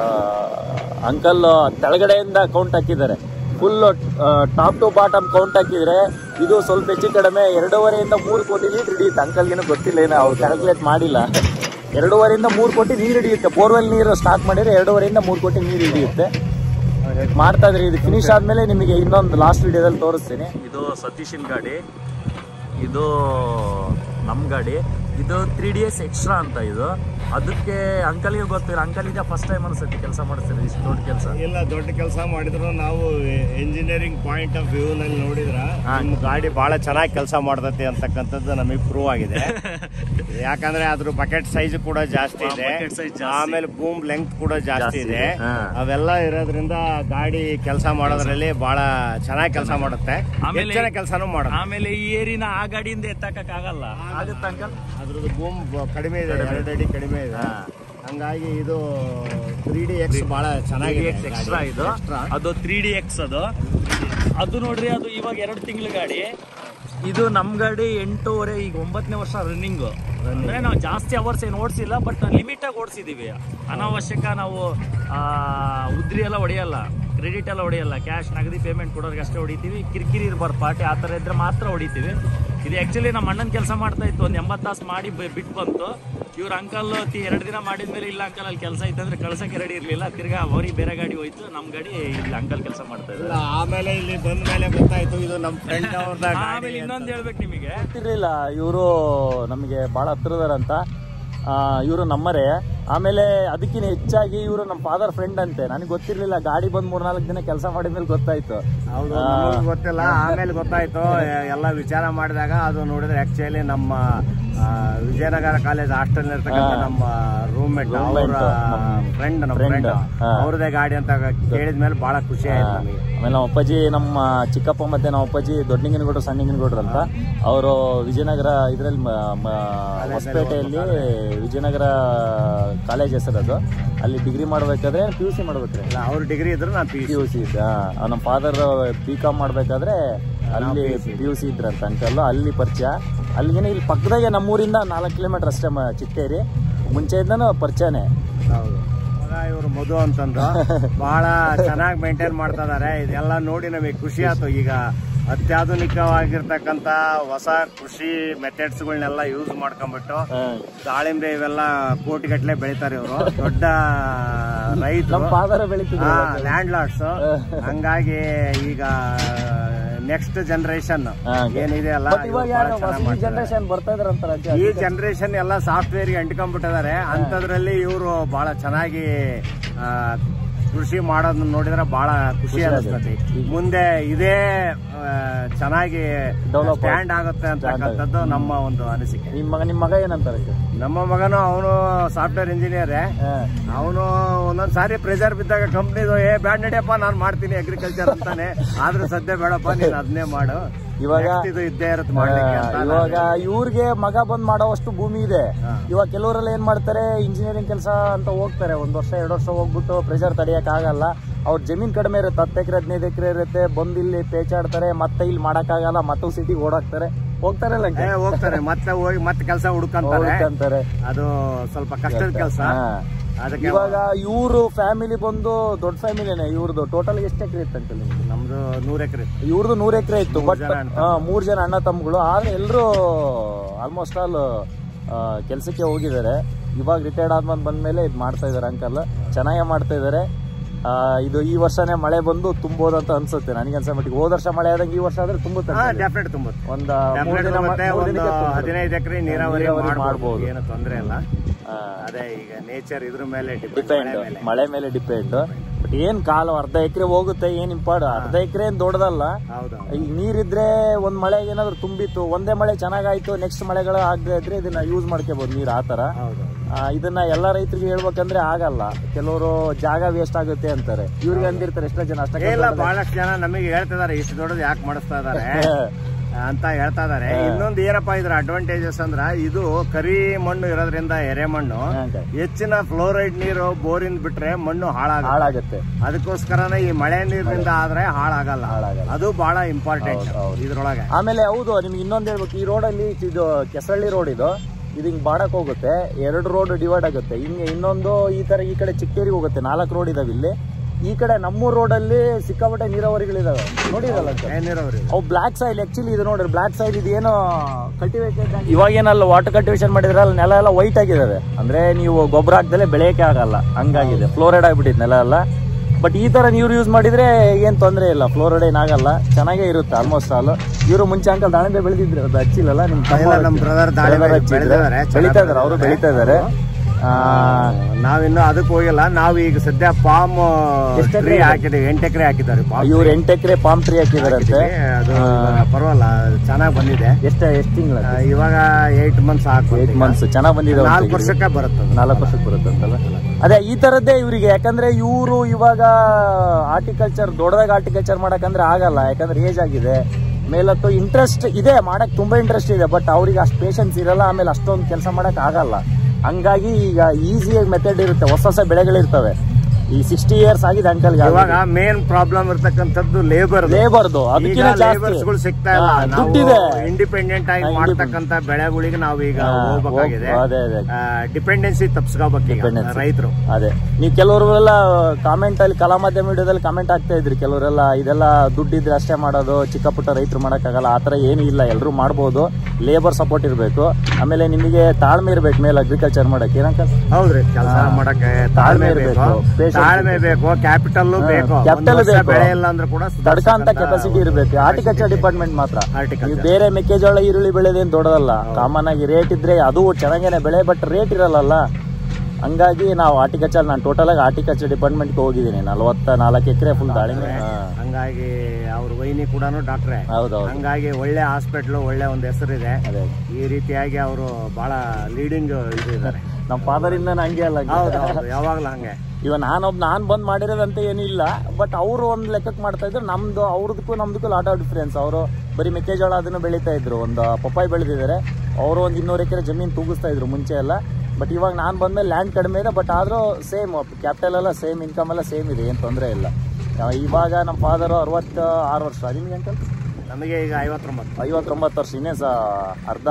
ಅಂಕಲ್ ತೆಳಗಡೆಯಿಂದ ಕೌಂಟ್ ಹಾಕಿದ್ದಾರೆ. Full top to bottom count ಹಾಕಿದ್ರೆ ಇದು ಸ್ವಲ್ಪ ಹೆಚ್ಚು ಕಡಿಮೆ ಎರಡೂವರೆಯಿಂದ ಮೂರು ಕೋಟಿ ಲೀಟರ್ ಹಿಡಿಯುತ್ತೆ. ಅಂಕಲ್ಗೇನು ಗೊತ್ತಿಲ್ಲ, ಏನೋ ಅವ್ರು ಕ್ಯಾಲ್ಕುಲೇಟ್ ಮಾಡಿಲ್ಲ. ಎರಡೂವರೆಯಿಂದ ಮೂರು ಕೋಟಿ ನೀರು ಹಿಡಿಯುತ್ತೆ. ಬೋರ್ವೆಲ್ ನೀರು ಸ್ಟಾರ್ಟ್ ಮಾಡಿದ್ರೆ ಎರಡೂವರೆಯಿಂದ ಮೂರು ಕೋಟಿ ನೀರು ಹಿಡಿಯುತ್ತೆ. ಮಾಡ್ತಾ ಇದ್ರಿ. ಇದು ಫಿನಿಶ್ ಆದ್ಮೇಲೆ ನಿಮಗೆ ಇನ್ನೊಂದು ಲಾಸ್ಟ್ ವಿಡಿಯೋದಲ್ಲಿ ತೋರಿಸ್ತೀನಿ. ಇದು ಸತೀಶಿನ್ ಗಾಡಿ, ಇದು ನಮ್ಮ ಗಾಡಿ. ಇದು ತ್ರೀ ಡಿ ಎಸ್ ಎಕ್ಸ್ಟ್ರಾ ಅಂತ. ಇದು ಅದಕ್ಕೆ ಅಂಕಲ್ಗೆ ಗೊತ್ತಿಲ್ಲ. ಅಂಕಲ್ ಇದೆ ಫಸ್ಟ್ ಟೈಮ್ ಅನ್ಸುತ್ತೆ ಕೆಲಸ ಮಾಡಿಸ್ತೀರಿ ಇಷ್ಟು ದೊಡ್ಡ ಕೆಲಸ. ಇಲ್ಲ, ದೊಡ್ಡ ಕೆಲಸ ಮಾಡಿದ್ರು ನಾವು ಇಂಜಿನಿಯರಿಂಗ್ ಪಾಯಿಂಟ್ ಆಫ್ ವ್ಯೂ ನಲ್ಲಿ ನೋಡಿದ್ರ ನಿಮ್ಮ ಗಾಡಿ ಬಹಳ ಚೆನ್ನಾಗಿ ಕೆಲಸ ಮಾಡ್ತೈತಿ ಅಂತಕ್ಕಂಥದ್ದು ನಮಗೆ ಪ್ರೂವ್ ಆಗಿದೆ. ಯಾಕಂದ್ರೆ ಅದ್ರ ಬಕೆಟ್ ಸೈಜ್ ಕೂಡ ಜಾಸ್ತಿ ಇದೆ, ಆಮೇಲೆ ಬೂಮ್ ಲೆಂತ್ ಕೂಡ ಜಾಸ್ತಿ ಇದೆ. ಅವೆಲ್ಲ ಇರೋದ್ರಿಂದ ಗಾಡಿ ಕೆಲಸ ಮಾಡೋದ್ರಲ್ಲಿ ಬಹಳ ಚೆನ್ನಾಗಿ ಕೆಲಸ ಮಾಡುತ್ತೆ, ಹೆಚ್ಚಿನ ಕೆಲಸನೂ ಮಾಡುತ್ತೆ. ಆಮೇಲೆ ಈ ಏರಿನ ಆ ಗಾಡಿಯಿಂದ ಎತ್ತಕ್ಕ ಆಗಲ್ಲ, ಆಗುತ್ತೆ ಅಂಕಲ್. ಅದ್ರದ್ದು ಬೂಮ್ ಕಡಿಮೆ ಇದೆ, ಎರಡು ಅಡಿ ಕಡಿಮೆ ಇದೆ. ಹಂಗಾಗಿ ಇದು ತ್ರೀ ಡಿ ಎಕ್ಸ್ ಬಹಳ ಚೆನ್ನಾಗಿದೆ. ಎಕ್ಸ್ಟ್ರಾ ಇದು, ಅದು ತ್ರೀ ಡಿ ಎಕ್ಸ್. ಅದು ಅದು ನೋಡ್ರಿ, ಅದು ಇವಾಗ ಎರಡು ತಿಂಗಳ ಗಾಡಿ. ಇದು ನಮ್ ಗಾಡಿ ಎಂಟೂವರೆ, ಈಗ ಒಂಬತ್ತನೇ ವರ್ಷ ರನ್ನಿಂಗ್. ಅಂದ್ರೆ ನಾವು ಜಾಸ್ತಿ ಅವರ್ಸ್ ಏನು ಓಡಿಸಿಲ್ಲ, ಬಟ್ ಲಿಮಿಟ್ ಆಗಿ ಓಡಿಸಿದೀವಿ. ಅನಾವಶ್ಯಕ ನಾವು ಉದ್ರಿ ಎಲ್ಲ ಹೊಡೆಯಲ್ಲ, ಕ್ರೆಡಿಟ್ ಎಲ್ಲ ಹೊಡೆಯಲ್ಲ. ಕ್ಯಾಶ್ ನಗದಿ ಪೇಮೆಂಟ್ ಕೊಡೋರಿಗೆ ಅಷ್ಟೇ ಹೊಡಿತೀವಿ. ಕಿರಿಕಿರಿ ಇರ್ಬಾರ್ದು ಪಾರ್ಟಿ, ಆ ಥರ ಇದ್ರೆ ಮಾತ್ರ ಹೊಡಿತೀವಿ. ಇದು ಆ್ಯಕ್ಚುಲಿ ನಮ್ಮ ಅಣ್ಣನ ಕೆಲಸ ಮಾಡ್ತಾ ಇತ್ತು, ಒಂದು ಎಂಬತ್ತು ತಾಸು ಮಾಡಿ ಬಿಟ್ಟು ಬಂತು. ಇವ್ರ ಅಂಕಲ್ ಎರಡು ದಿನ ಮಾಡಿದ್ಮೇಲೆ ಇಲ್ಲ ಅಂಕಲ್ ಅಲ್ಲಿ ಕೆಲಸ ಇತ್ತು ಅಂದ್ರೆ ಕಳ್ಸಕ್ಕೆ ರೆಡಿ ಇರಲಿಲ್ಲ. ತಿರ್ಗಾ ಅವ್ರಿಗೆ ಬೇರೆ ಗಾಡಿ ಹೋಯ್ತು, ನಮ್ಮ ಗಾಡಿ ಇಲ್ಲಿ ಅಂಕಲ್ ಕೆಲಸ ಮಾಡ್ತಾ ಇದ್ದಾರೆ. ಆಮೇಲೆ ಇಲ್ಲಿ ಬಂದ ಮೇಲೆ ಗೊತ್ತಾಯ್ತು ಇದು ನಮ್ಮ ಫ್ರೆಂಡ್ ಅವ್ರದ್ದು. ಆಮೇಲೆ ಇನ್ನೊಂದು ಹೇಳ್ಬೇಕು ನಿಮಗೆ, ಗೊತ್ತಿರಲಿಲ್ಲ ಇವರು ನಮಗೆ ಭಾಳ ಹತ್ರದಾರಂತ. ಇವರು ನಮ್ಮರೇ. ಆಮೇಲೆ ಅದಕ್ಕಿಂತ ಹೆಚ್ಚಾಗಿ ಇವರು ನಮ್ಮ ಫಾದರ್ ಫ್ರೆಂಡ್ ಅಂತೆ. ನನಗೆ ಗೊತ್ತಿರ್ಲಿಲ್ಲ. ಗಾಡಿ ಬಂದ್ ಮೂರ್ನಾಲ್ಕು ದಿನ ಕೆಲಸ ಮಾಡಿದ್ಮೇಲೆ ಗೊತ್ತಾಯ್ತು. ಹೌದು, ಗೊತ್ತಿಲ್ಲ. ಆಮೇಲೆ ಗೊತ್ತಾಯ್ತು ಎಲ್ಲ ವಿಚಾರ ಮಾಡಿದಾಗ. ಅದು ನೋಡಿದ್ರೆ ಆಕ್ಚುಲಿ ನಮ್ಮ ವಿಜಯನಗರ ಕಾಲೇಜ್ ಹಾಸ್ಟೆಲ್ ಇರ್ತಕ್ಕಂಥ ನಮ್ಮ ರೂಮ್ಮೇಟ್, ಅವರ ಫ್ರೆಂಡ್, ನಮ್ಮ ಫ್ರೆಂಡ್ ಅವ್ರದೇ ಗಾಡಿ ಅಂತ ಕೇಳಿದ್ಮೇಲೆ ಬಹಳ ಖುಷಿ ಆಯ್ತು ನಮಗೆ. ಆಮೇಲೆ ನಮ್ಮ ಅಪ್ಪಾಜಿ, ನಮ್ಮ ಚಿಕ್ಕಪ್ಪ ಮತ್ತೆ ನಮ್ಮ ಅಪ್ಪಾಜಿ ದೊಡ್ಡನಿಂಗನಗೌಡ್ರು ಸಣ್ಣನಿಂಗನಗೌಡ್ರು ಅಂತ. ಅವರು ವಿಜಯನಗರ ಇದರಲ್ಲಿ ಹೊಸಪೇಟೆಯಲ್ಲಿ ವಿಜಯನಗರ ಕಾಲೇಜ್ ಹೆಸರದು. ಅಲ್ಲಿ ಡಿಗ್ರಿ ಮಾಡ್ಬೇಕಾದ್ರೆ ಪಿ ಯು ಸಿ ಮಾಡ್ಬೇಕ್ರಿ. ಅವ್ರ ಡಿಗ್ರಿ ಇದ್ರು ನಾನು ಪಿ ಯು ಸಿ ಇದ್ದ. ನಮ್ಮ ಫಾದರ್ ಬಿ ಕಾಮ್ ಮಾಡ್ಬೇಕಾದ್ರೆ ಅಲ್ಲಿ ಪಿ ಯು ಸಿ ಇದ್ರಂತ ಅಂಕಲ್. ಅಲ್ಲಿ ಪರಿಚಯ. ಅಲ್ಲಿಗೇನೆ ಇಲ್ಲಿ ಪಕ್ಕದಾಗೆ ನಮ್ಮೂರಿಂದ ನಾಲ್ಕು ಕಿಲೋಮೀಟರ್ ಅಷ್ಟೇ ಚಿಕ್ಕೇರಿ. ಮುಂಚೆಯಿಂದನೂ ಪರಿಚಯನೇ. ಹೌದು. ಇವರು ಮಧು ಅಂತಂದು ಬಹಳ ಚೆನ್ನಾಗಿ ಮೇಂಟೈನ್ ಮಾಡ್ತಾ ಇದಾರೆ. ಇದೆಲ್ಲ ನೋಡಿ ನಮಗೆ ಖುಷಿ ಆಯ್ತು. ಈಗ ಅತ್ಯಾಧುನಿಕವಾಗಿರ್ತಕ್ಕಂತ ಹೊಸ ಕೃಷಿ ಮೆಥಡ್ಸ್ಗಳನ್ನೆಲ್ಲ ಯೂಸ್ ಮಾಡ್ಕೊಂಡ್ಬಿಟ್ಟು ದಾಳಿಂಬೆ ಇವೆಲ್ಲ ಕೋಟಿಗಟ್ಟಲೆ ಬೆಳಿತಾರೆ ಇವರು. ದೊಡ್ಡ ರೈತರು, ಲ್ಯಾಂಡ್ ಲಾರ್ಡ್ಸ್. ಹಂಗಾಗಿ ಈಗ ನೆಕ್ಸ್ಟ್ ಜನರೇಷನ್ ಏನಿದೆ ಅಲ್ಲ, ಈ ಜನರೇಷನ್ ಎಲ್ಲ ಸಾಫ್ಟ್ವೇರ್ ಗೆ ಅಂಟ್ಕೊಂಡ್ಬಿಟ್ಟಿದ್ದಾರೆ. ಅಂತದ್ರಲ್ಲಿ ಇವರು ಬಹಳ ಚೆನ್ನಾಗಿ ಕೃಷಿ ಮಾಡೋದನ್ನ ನೋಡಿದ್ರೆ ಬಹಳ ಖುಷಿ ಅನಿಸ್ತದೆ. ಮುಂದೆ ಇದೇ ಚೆನ್ನಾಗಿ ಸ್ಟ್ಯಾಂಡ್ ಆಗುತ್ತೆ ಅಂತಕ್ಕಂಥದ್ದು ನಮ್ಮ ಒಂದು ಅನಿಸಿಕೆ. ನಿಮ್ಮ ಮಗ ನಿಮ್ಮ ಮಗ ಏನಂತಾರೆ? ನಮ್ಮ ಮಗನು ಅವನು ಸಾಫ್ಟ್ವೇರ್ ಇಂಜಿನಿಯರ್. ಅವನು ಒಂದೊಂದ್ ಸಾರಿ ಪ್ರೆಷರ್ ಬಿದ್ದಾಗ ಕಂಪ್ನಿದು ಏ ಬ್ಯಾಡ್ ನಡಿಯಪ್ಪ ನಾನು ಮಾಡ್ತೀನಿ ಅಗ್ರಿಕಲ್ಚರ್ ಅಂತಾನೆ. ಆದ್ರೆ ಸದ್ಯ ಬೇಡಪ್ಪ ನೀನ್ ಅದನ್ನೇ ಮಾಡು, ಇವಾಗ ಇದು ಇದ್ದೇ ಇರುತ್ತೆ. ಇವಾಗ ಇವ್ರಿಗೆ ಮಗ ಬಂದ್ ಮಾಡೋವಷ್ಟು ಭೂಮಿ ಇದೆ. ಇವಾಗ ಕೆಲವರೆಲ್ಲ ಏನ್ ಮಾಡ್ತಾರೆ, ಇಂಜಿನಿಯರಿಂಗ್ ಕೆಲಸ ಅಂತ ಹೋಗ್ತಾರೆ, ಒಂದ್ ವರ್ಷ ಎರಡು ವರ್ಷ ಹೋಗ್ಬಿಟ್ಟು ಪ್ರೆಷರ್ ತಡೆಯಕ್ ಆಗಲ್ಲ. ಅವ್ರ ಜಮೀನ್ ಕಡಿಮೆ ಇರುತ್ತೆ, ಹತ್ತು ಎಕರೆ ಹದಿನೈದು ಎಕರೆ ಇರುತ್ತೆ. ಬಂದ್ ಇಲ್ಲಿ ಪೇಚಾಡ್ತಾರೆ, ಮತ್ತೆ ಇಲ್ಲಿ ಮಾಡಕ್ ಆಗಲ್ಲ, ಮತ್ತೆ ಸಿಟಿಗೆ ಓಡಾಕ್ತಾರೆ, ಹೋಗ್ತಾರಲ್ಲ ಹೋಗ್ತಾರೆ, ಮತ್ತೆ ಹೋಗಿ ಮತ್ತೆ ಕೆಲಸ ಹುಡುಕಂತಾರೆ. ಅದು ಸ್ವಲ್ಪ ಕಷ್ಟದ ಕೆಲಸ. ಅದಕ್ಕೆ ಇವಾಗ ಇವ್ರು ಫ್ಯಾಮಿಲಿ ಬಂದು ದೊಡ್ಡ ಫ್ಯಾಮಿಲಿನೇ. ಇವ್ರದ್ದು ಟೋಟಲ್ ಎಷ್ಟು ಎಕರೆ ಇತ್ತಂತ ನಿಮ್ದು? ನಮ್ದು ನೂರ್ ಎಕರೆ. ಇವ್ರದ್ದು ನೂರ್ ಎಕರೆ ಇತ್ತು. ಬಟ್ ಮೂರ್ ಜನ ಅಣ್ಣ ತಮ್ಮಗಳು. ಆದ್ರೆ ಎಲ್ರು ಆಲ್ಮೋಸ್ಟ್ ಆಲ್ ಕೆಲ್ಸಕ್ಕೆ ಹೋಗಿದ್ದಾರೆ. ಇವಾಗ ರಿಟೈರ್ಡ್ ಆದ್ಮೇಲೆ ಬಂದ್ಮೇಲೆ ಇದು ಮಾಡ್ತಾ ಇದಾರೆ ಅಂಕಲ್. ಚೆನ್ನಾಗೇ ಮಾಡ್ತಾ ಇದಾರೆ. ಇದು ಈ ವರ್ಷನೇ ಮಳೆ ಬಂದು ತುಂಬೋದಂತ ಅನ್ಸುತ್ತೆ ನನಗೆ ಅನ್ಸೋ ಮಟ್ಟಿಗೆ. ಹೋದ ವರ್ಷ ಮಳೆ ಆದಂಗೆ ಈ ವರ್ಷ ಆದ್ರೆ ತುಂಬುತ್ತೆ. ಒಂದ್ ಹದಿನೈದು ಎಕರೆ ನೀರಾವರಿ ಮಾಡಬಹುದು, ಏನು ತೊಂದರೆ ಇಲ್ಲ. ಅದೇ ಈಗ ನೇಚರ್ ಇದ್ರ ಮೇಲೆ ಡಿಪೆಂಡ್, ಮಳೆ ಮೇಲೆ ಡಿಪೆಂಡ್. ಬಟ್ ಏನ್ ಕಾಲ ಅರ್ಧ ಎಕರೆ ಹೋಗುತ್ತೆ, ಏನ್ ಇಂಪಾರ್ಟ್. ಅರ್ಧ ಎಕರೆ ಏನ್ ದೊಡ್ಡದಲ್ಲ. ಈಗ ನೀರಿದ್ರೆ ಒಂದ್ ಮಳೆ ಏನಾದ್ರು ತುಂಬಿತ್ತು, ಒಂದೇ ಮಳೆ ಚೆನ್ನಾಗಾಯ್ತು, ನೆಕ್ಸ್ಟ್ ಮಳೆಗಳು ಆಗದೆ ಇದ್ರೆ ಇದನ್ನ ಯೂಸ್ ಮಾಡ್ಕೋಬಹುದು ನೀರ್. ಆತರ ಇದನ್ನ ಎಲ್ಲಾ ರೈತರಿಗೆ ಹೇಳ್ಬೇಕಂದ್ರೆ ಆಗಲ್ಲ. ಕೆಲವರು ಜಾಗ ವೇಸ್ಟ್ ಆಗುತ್ತೆ ಅಂತಾರೆ. ಇವ್ರಿಗೆ ಅಂದಿರ್ತಾರೆ ಎಷ್ಟೋ ಜನ. ಅಷ್ಟೇ ಇಲ್ಲ, ಬಹಳಷ್ಟು ಜನ ನಮಗೆ ಹೇಳ್ತಿದಾರೆ ಇಷ್ಟು ದೊಡ್ಡದು ಯಾಕೆ ಮಾಡಿಸ್ತಾ ಇದಾರೆ ಅಂತ ಹೇಳ್ತಾ ಇದಾರೆ. ಇನ್ನೊಂದು ಏನಪ್ಪಾ ಇದ್ರ ಅಡ್ವಾಂಟೇಜಸ್ ಅಂದ್ರ, ಇದು ಕರಿ ಮಣ್ಣು ಇರೋದ್ರಿಂದ ಎರೆ ಮಣ್ಣು ಹೆಚ್ಚಿನ ಫ್ಲೋರೈಡ್ ನೀರು ಬೋರಿಂದ ಬಿಟ್ರೆ ಮಣ್ಣು ಹಾಳಾಗುತ್ತೆ. ಅದಕ್ಕೋಸ್ಕರನೇ ಈ ಮಳೆ ನೀರಿನಿಂದ ಆದ್ರೆ ಹಾಳಾಗಲ್ಲ. ಅದು ಬಹಳ ಇಂಪಾರ್ಟೆಂಟ್ ಇದ್ರೊಳಗೆ. ಆಮೇಲೆ ಹೌದು, ನಿಮ್ಗೆ ಇನ್ನೊಂದು ಹೇಳ್ಬೇಕು, ಈ ರೋಡಲ್ಲಿ ಇದು ಕೆಸಳ್ಳಿ ರೋಡ್ ಇದು ಇದು ಹಿಂಗ್ ಬಾಡಕ್ ಹೋಗುತ್ತೆ. ಎರಡು ರೋಡ್ ಡಿವೈಡ್ ಆಗುತ್ತೆ. ಹಿಂಗೆ ಇನ್ನೊಂದು ಈ ತರ ಈ ಕಡೆ ಚಿಕ್ಕೇರಿಗೆ ಹೋಗುತ್ತೆ. ನಾಲ್ಕು ರೋಡ್ ಇದಾವೆ ಇಲ್ಲಿ. ಈ ಕಡೆ ನಮ್ಮೂರ್ ರೋಡ್ ಅಲ್ಲಿ ಸಿಕ್ಕಾಪಟ್ಟೆ ನೀರಾವರಿಗಳಿದಾವೆ, ನೋಡಿರಲ್ಲ ನೀರಾವರಿ. ಅವು ಬ್ಲಾಕ್ ಸಾಯಿಲ್ ಆಕ್ಚುಲಿ ಇದು ನೋಡ್ರಿ, ಬ್ಲಾಕ್ ಸಾಯಿಲ್ ಇದು ಏನೋ ಕಲ್ಟಿವೇಶನ್. ಇವಾಗ ಏನಲ್ಲ ವಾಟರ್ ಕಲ್ಟಿವೇಶನ್ ಮಾಡಿದ್ರೆ ಅಲ್ಲಿ ನೆಲ ಎಲ್ಲ ವೈಟ್ ಆಗಿದಾವೆ. ಅಂದ್ರೆ ನೀವು ಗೊಬ್ಬರ ಹಾಕ್ದಲೆ ಬೆಳೆಯಕ್ಕೆ ಆಗಲ್ಲ, ಹಂಗಾಗಿದೆ. ಫ್ಲೋರೈಡ್ ಆಗ್ಬಿಟ್ಟಿದೆ ನೆಲ ಎಲ್ಲ. ಬಟ್ ಈ ತರ ನೀರು ಯೂಸ್ ಮಾಡಿದ್ರೆ ಏನ್ ತೊಂದರೆ ಇಲ್ಲ, ಫ್ಲೋರೈಡ್ ಏನಾಗಲ್ಲ, ಚೆನ್ನಾಗೇ ಇರುತ್ತೆ ಆಲ್ಮೋಸ್ಟ್ ಆಲ್. ಇವರು ಮುಂಚೆ ಅಂಕಲ್ ದಾಳಿಂಬೆ ಬೆಳೆದಿದ್ರು, ಅದು ಹಚ್ಚಿಲ್ಲಲ್ಲ ನಿಮ್ ಬೆಳಿತಾ ಇದಾರೆ, ಅವರು ಬೆಳಿತಾ ಇದಾರೆ. ನಾವಿನ್ನು ಅದಕ್ಕೆ ಹೋಗಿಲ್ಲ. ನಾವು ಈಗ ಸದ್ಯ ಪಾಮ್ ಟ್ರೀ ಹಾಕಿದ್ದೀವಿ, ಎಂಟು ಎಕರೆ ಹಾಕಿದ್ದಾರೆ. ಇವ್ರು ಎಂಟು ಎಕರೆ ಪಾಮ್ ಟ್ರೀ ಹಾಕಿದಾರೆ. ಅದು ಪರವಾಗಿಲ್ಲ, ಚೆನ್ನಾಗಿ ಬಂದಿದೆ. ಎಷ್ಟ ಎಷ್ಟು ತಿಂಗಳ? ಇವಾಗ ಏಟ್ ಮಂತ್ಸ್ ಹಾಕಿ ಏಟ್ ಮಂತ್ಸ್ ಚೆನ್ನಾಗಿ ಬಂದಿದೆ. ನಾಲ್ಕು ವರ್ಷಕ್ಕೆ ಬರುತ್ತೆ, ನಾಲ್ಕು ವರ್ಷಕ್ಕೆ ಬರುತ್ತೆ ಅಂತಲ್ಲ. ಅದೇ ಈ ತರದ್ದೇ ಇವರಿಗೆ. ಯಾಕಂದ್ರೆ ಇವರು ಇವಾಗ ಆರ್ಟಿಕಲ್ಚರ್ ದೊಡ್ಡದಾಗ ಆರ್ಟಿಕಲ್ಚರ್ ಮಾಡಕಂದ್ರೆ ಆಗಲ್ಲ, ಯಾಕಂದ್ರೆ ಏಜ್ ಆಗಿದೆ. ಮೇಲತ್ತು ಇಂಟ್ರೆಸ್ಟ್ ಇದೆ, ಮಾಡಕ್ ತುಂಬಾ ಇಂಟ್ರೆಸ್ಟ್ ಇದೆ. ಬಟ್ ಅವ್ರಿಗೆ ಅಷ್ಟು ಪೇಷನ್ಸ್ ಇರಲ್ಲ, ಆಮೇಲೆ ಅಷ್ಟೊಂದು ಕೆಲಸ ಮಾಡಕ್ ಆಗಲ್ಲ. ಹಂಗಾಗಿ ಈಗ ಈಸಿಯಾಗಿ ಮೆಥಡ್ ಇರುತ್ತೆ, ಹೊಸ ಹೊಸ ಬೆಳೆಗಳಿರ್ತವೆ. ಈ ಸಿಕ್ಸ್ಟಿ ಇಯರ್ಸ್ ಆಗಿದೆ ಅಂಕಲ್. ಇವಾಗ ಮೇನ್ ಪ್ರಾಬ್ಲಮ್ ಇರ್ತಕ್ಕಂಥದ್ದು ಲೇಬರ್ ಲೇಬರ್ದು. ಲೇಬರ್ಸ್ಗಳು ಸಿಗ್ತಾ ಇಲ್ಲ. ದುಡ್ಡಿದೆ, ಇಂಡಿಪೆಂಡೆಂಟ್ ಆಗಿ ಮಾಡ್ತಕ್ಕಂಥ ಬೆಳೆಗಳಿಗೆ ನಾವು ಈಗ ಹೋಗ್ಬೇಕಾಗಿದೆ. ಡಿಪೆಂಡೆನ್ಸಿ ತಪ್ಪಿಸ್ಕೋಬೇಕು ರೈತರು. ಅದೇ ನೀವು ಕೆಲವರೆಲ್ಲ ಕಾಮೆಂಟ್ ಅಲ್ಲಿ ಕಲಾ ಮಾಧ್ಯಮ ವಿಡಿಯೋದಲ್ಲಿ ಕಾಮೆಂಟ್ ಆಗ್ತಾ ಇದ್ರಿ ಕೆಲವರೆಲ್ಲ, ಇದೆಲ್ಲ ದುಡ್ಡಿದ್ರೆ ಅಷ್ಟೇ ಮಾಡೋದು, ಚಿಕ್ಕ ಪುಟ್ಟ ರೈತರು ಮಾಡಕ್ಕಾಗಲ್ಲ. ಆತರ ಏನು ಇಲ್ಲ, ಎಲ್ರು ಮಾಡ್ಬೋದು. ಲೇಬರ್ ಸಪೋರ್ಟ್ ಇರ್ಬೇಕು, ಆಮೇಲೆ ನಿಮಗೆ ತಾಳ್ಮೆ ಇರ್ಬೇಕು ಮೇಲೆ ಅಗ್ರಿಕಲ್ಚರ್ ಮಾಡಕ್ಕೆ. ಏನಂಕಲ್? ಹೌದ್ರಿ, ಕೆಲಸ ಮಾಡಕ್ಕೆ ತಾಳ್ಮೆ ಇರ್ಬೇಕು, ತಾಳ್ಮೆ ಬೇಕು, ಕ್ಯಾಪಿಟಲ್ ಬೇಕು. ಕ್ಯಾಪಿಟಲ್ ಬೇಕು, ಬೆಳೆ ಇಲ್ಲ ಅಂದ್ರೆ ಕೂಡ ತಡ್ಕಂತ ಕೆಪಾಸಿಟಿ ಇರಬೇಕು. ಆರ್ಟಿಕಲ್ಚರ್ ಡಿಪಾರ್ಟ್ಮೆಂಟ್ ಮಾತ್ರ. ಬೇರೆ ಮೆಕ್ಕೆಜೋಳ ಈರುಳ್ಳಿ ಬೆಳೆದೇನು ದೊಡ್ಡದಲ್ಲ. ಕಾಮನ್ ಆಗಿ ರೇಟ್ ಇದ್ರೆ ಅದು ಚೆನ್ನಾಗೇನೆ ಬೆಳೆ, ಬಟ್ ರೇಟ್ ಇರಲ್ಲ. ಹಂಗಾಗಿ ನಾವು ಆರ್ಟಿಕಲ್ಚರ್, ನಾನು ಟೋಟಲ್ ಆಗಿ ಆರ್ಟಿಕಲ್ಚರ್ ಡಿಪಾರ್ಟ್ಮೆಂಟ್ಗೆ ಹೋಗಿದ್ದೀನಿ. ನಲ್ವತ್ತ ನಾಲ್ಕು ಎಕರೆ ಫುಲ್ ದಾಳಿಂಬೆ. ಹಂಗಾಗಿ ಅವ್ರ ವೈನಿ ಕೂಡ ಡಾಕ್ಟ್ರೆ. ಹೌದೌದು. ಹಂಗಾಗಿ ಒಳ್ಳೆ ಹಾಸ್ಪಿಟ್ಲು, ಒಳ್ಳೆ ಒಂದು ಹೆಸರಿದೆ. ಈ ರೀತಿಯಾಗಿ ಅವರು ಬಹಳ ಲೀಡಿಂಗ್ ಇದು ಇದ್ದಾರೆ. ನಮ್ಮ ಫಾದರ್ ಇಂದ ಹಂಗೆ ಅಲ್ಲ, ಯಾವಾಗ್ಲೂ ಹಂಗೆ. ಇವಾಗ ನಾನೊಬ್ಬ ನಾನ್ ಬಂದ್ ಮಾಡಿರೋದಂತ ಏನಿಲ್ಲ. ಬಟ್ ಅವರು ಒಂದ್ ಲೆಕ್ಕಕ್ಕೆ ಮಾಡ್ತಾ ಇದ್ರು. ನಮ್ದು ಅವ್ರದಕ್ಕೂ ನಮ್ದಕ್ಕೂ ಲಾಟ್ ಆಫ್ ಡಿಫ್ರೆನ್ಸ್. ಅವರು ಬರೀ ಮೆಕ್ಕೆಜೋಳ ಅದನ್ನು ಬೆಳೀತಾ ಇದ್ರು, ಒಂದು ಪಪ್ಪಾಯಿ ಬೆಳೆದಿದ್ದಾರೆ. ಅವರು ಒಂದು ಇನ್ನೂರು ಎಕರೆ ಜಮೀನು ತೂಗಿಸ್ತಾ ಇದ್ರು ಮುಂಚೆ ಎಲ್ಲ. ಬಟ್ ಇವಾಗ ನಾನು ಬಂದ್ಮೇಲೆ ಲ್ಯಾಂಡ್ ಕಡಿಮೆ ಇದೆ, ಬಟ್ ಆದ್ರೂ ಸೇಮ್ ಕ್ಯಾಪಿಟಲ್ ಎಲ್ಲ ಸೇಮ್, ಇನ್ಕಮ್ ಎಲ್ಲ ಸೇಮ್ ಇದೆ, ಏನು ತೊಂದರೆ ಇಲ್ಲ. ಇವಾಗ ನಮ್ಮ ಫಾದರ್ ಅರವತ್ತ ಆರು ವರ್ಷ. ನಿಮ್ಗೆ ಅಂತ? ನಮಗೆ ಈಗ ಐವತ್ತೊಂಬತ್ತು ಐವತ್ತೊಂಬತ್ತು ವರ್ಷ. ಇನ್ನೇ ಸಹ ಅರ್ಧ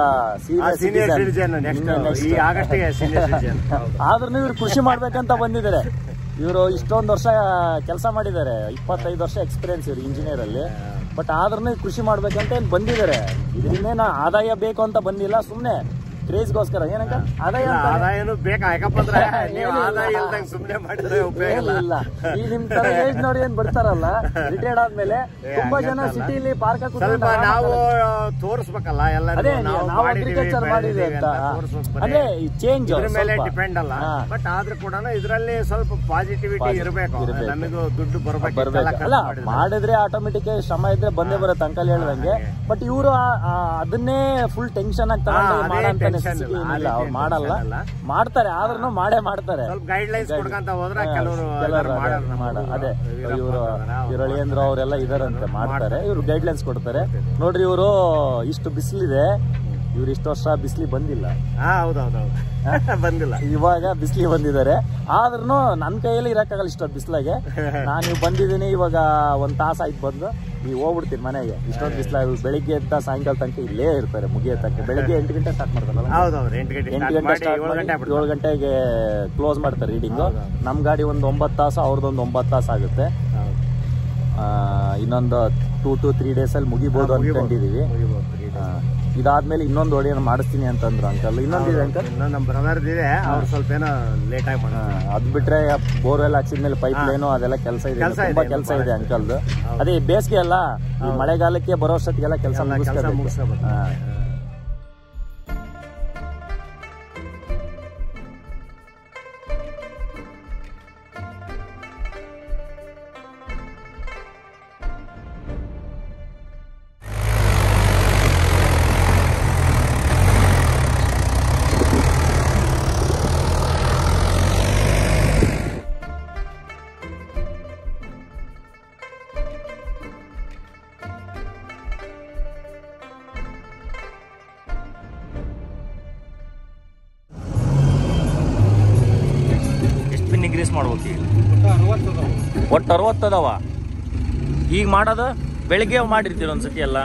ಆದ್ರೂ ಇವ್ರು ಕೃಷಿ ಮಾಡ್ಬೇಕಂತ ಬಂದಿದ್ದಾರೆ. ಇವರು ಇಷ್ಟೊಂದು ವರ್ಷ ಕೆಲಸ ಮಾಡಿದ್ದಾರೆ, ಇಪ್ಪತ್ತೈದು ವರ್ಷ ಎಕ್ಸ್ಪೀರಿಯನ್ಸ್ ಇವ್ರು ಇಂಜಿನಿಯರ್ ಅಲ್ಲಿ. ಬಟ್ ಆದ್ರೂ ಕೃಷಿ ಮಾಡ್ಬೇಕಂತ ಏನ್ ಬಂದಿದ್ದಾರೆ, ಇದರಿಂದ ಆದಾಯ ಬೇಕು ಅಂತ ಬಂದಿಲ್ಲ, ಸುಮ್ನೆ ಕ್ರೇಜ್ಗೋಸ್ಕರ. ಏನಂತ ಆದಾಯ ಆದಾಯನು ಬೇಕಾ? ಯಾಕಪ್ಪ ಅಂದ್ರೆ ನೀವು ಆದಾಯ ಇಲ್ದಂಗೆ ಸುಮ್ಮನೆ ಮಾಡಿದ್ರೆ ಉಪಯೋಗ ಇಲ್ಲ. ಈ ನಿಮ್ ತರ ಏಜ್ ನೋಡಿ ಏನ್ ಬರ್ತಾರಲ್ಲ ರಿಟೈರ್ಡ್ ಆದ್ಮೇಲೆ ತುಂಬಾ ಜನ ಸಿಟಿಲಿ ಪಾರ್ಕ್ ಸ್ವಲ್ಪ ನಾವು ತೋರಿಸ್ಬೇಕಲ್ಲ ಎಲ್ಲ, ನಾವು ಅಗ್ರಿಕಲ್ಚರ್ ಮಾಡಿದ್ವಿ ಅಂತ. ಅಂದ್ರೆ ಚೇಂಜ್ ಮೇಲೆ ಡಿಪೆಂಡ್ ಅಲ್ಲ, ಬಟ್ ಆದ್ರೂ ಕೂಡ ಇದರಲ್ಲಿ ಸ್ವಲ್ಪ ಪಾಸಿಟಿವಿಟಿ ಇರಬೇಕು, ನಮಗೂ ದುಡ್ಡು ಬರ್ಬೇಕು. ಅಲ್ಲ ಮಾಡಿದ್ರೆ ಆಟೋಮೆಟಿಕ್ ಶ್ರಮ ಇದ್ರೆ ಬಂದೇ ಬರುತ್ತೆ ಅಂಕಲ್ ಹೇಳ್ದಂಗೆ. ಬಟ್ ಇವರು ಅದನ್ನೇ ಫುಲ್ ಟೆನ್ಷನ್ ಆಗಿ ತಗೊಂಡು ಅವ್ರು ಮಾಡಲ್ಲ, ಮಾಡ್ತಾರೆ, ಆದ್ರೂ ಮಾಡೇ ಮಾಡ್ತಾರೆ. ಗೈಡ್ ಲೈನ್ಸ್ ಕೊಡ್ಕೊಂತ ಹೋದ್ರೆ ಕೆಲವರು ಅದೇ ಇವರು ಇರಳಿಯಂದ್ರ ಅವರೆಲ್ಲ ಇದಾರಂತೆ ಮಾಡ್ತಾರೆ, ಇವ್ರು ಗೈಡ್ ಲೈನ್ಸ್ ಕೊಡ್ತಾರೆ. ನೋಡ್ರಿ ಇವರು ಇಷ್ಟು ಬಿಸಿಲಿದೆ, ಇವ್ರು ಇಷ್ಟು ವರ್ಷ ಬಿಸಿಲಿ ಬಂದಿಲ್ಲ. ಬಂದಿಲ್ಲ, ಇವಾಗ ಬಿಸಿಲಿ ಬಂದಿದ್ದಾರೆ. ಆದ್ರೂ ನನ್ನ ಕೈಯಲ್ಲಿ ಇರಕ್ಕಾಗಲ್ಲ ಇಷ್ಟೊಂದು ಬಿಸಿಲಾಗೆ. ನಾನು ಬಂದಿದ್ದೀನಿ, ಇವಾಗ ಒಂದ್ ತಾಸ ಆಯ್ತು ಬಂದು, ನೀವು ಹೋಗ್ಬಿಡ್ತೀನಿ ಮನೆಗೆ. ಇಷ್ಟೊಂದು ಬಿಸಿಲ ಬೆಳಿಗ್ಗೆ ಎದ್ದ ಸಾಯಂಕಾಲ ತನಕ ಇಲ್ಲೇ ಇರ್ತಾರೆ ಮುಗಿಯೋ ತನಕ. ಬೆಳಿಗ್ಗೆ ಎಂಟು ಗಂಟೆ ಸ್ಟಾರ್ಟ್ ಮಾಡ್ತಾರಲ್ಲ, ಎಂಟು ಗಂಟೆ ಸ್ಟಾರ್ಟ್ ಮಾಡಿ ಏಳು ಗಂಟೆಗೆ ಕ್ಲೋಸ್ ಮಾಡ್ತಾರೆ ರೀಡಿಂಗು. ನಮ್ ಗಾಡಿ ಒಂದು ಒಂಬತ್ತು ತಾಸು, ಅವ್ರದ್ದೊಂದು ಒಂಬತ್ತು ತಾಸು ಆಗುತ್ತೆ. ಇನ್ನೊಂದು ಟೂ ಟು ತ್ರೀ ಡೇಸ್ ಅಲ್ಲಿ ಮುಗಿಬಹುದು ಅನ್ಕೊಂಡಿದೀವಿ. ಇದಾದ್ಮೇಲೆ ಇನ್ನೊಂದು ಹೊಡೆಯನ್ನು ಮಾಡಿಸ್ತೀನಿ ಅಂತಂದ್ರು ಅಂಕಲ್. ಇನ್ನೊಂದಿದೆ ಅಂಕಲ್, ನಮ್ಮ ಬ್ರದರ್ದು ಇದೆ, ಅವ್ರು ಸ್ವಲ್ಪ ಏನೋ ಲೇಟ್ ಆಗಿ ಮಾಡೋಣ. ಅದ್ ಬಿಟ್ರೆ ಬೋರ್ವೆಲ್ ಹಾಕ್ಸಿದ್ಮೇಲೆ ಪೈಪ್ ಲೈನು ಅದೆಲ್ಲ ಕೆಲಸ ಇದೆ, ತುಂಬಾ ಕೆಲಸ ಇದೆ ಅಂಕಲ್ದು. ಅದೇ ಬೇಸಿಗೆ ಅಲ್ಲ, ಈ ಮಳೆಗಾಲಕ್ಕೆ ಬರೋ ಅಷ್ಟೊತ್ತಿಗೆಲ್ಲ ಕೆಲಸ ಮುಗಿಸ್ಬೇಕು. ಇನ್ಕ್ರೀಸ್ ಮಾಡ್ಬೇಕು. ಒಟ್ಟು ಅರವತ್ತದವ ಈಗ ಮಾಡೋದು. ಬೆಳಿಗ್ಗೆ ಮಾಡಿರ್ತೀರ ಒಂದ್ಸತಿ ಎಲ್ಲ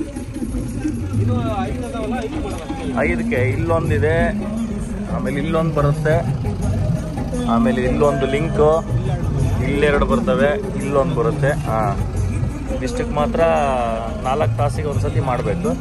ಐದಕ್ಕೆ. ಇಲ್ಲೊಂದಿದೆ, ಆಮೇಲೆ ಇಲ್ಲೊಂದು ಬರುತ್ತೆ, ಆಮೇಲೆ ಇಲ್ಲೊಂದು ಲಿಂಕು, ಇಲ್ಲೆರಡು ಬರ್ತವೆ, ಇಲ್ಲೊಂದು ಬರುತ್ತೆ. ಹಾಂ, ಇಷ್ಟಕ್ಕೆ ಮಾತ್ರ ನಾಲ್ಕು ತಾಸಿಗೆ ಒಂದ್ಸತಿ ಮಾಡಬೇಕು.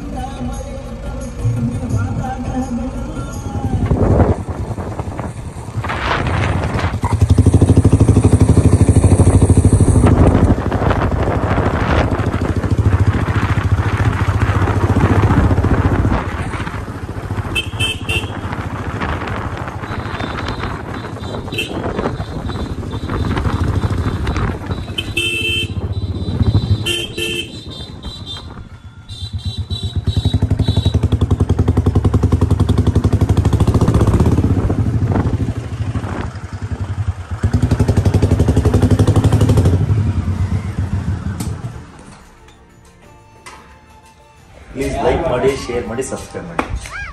ಪ್ಲೀಸ್ ಲೈಕ್ ಮಾಡಿ, ಶೇರ್ ಮಾಡಿ, ಸಬ್ಸ್ಕ್ರೈಬ್ ಮಾಡಿ.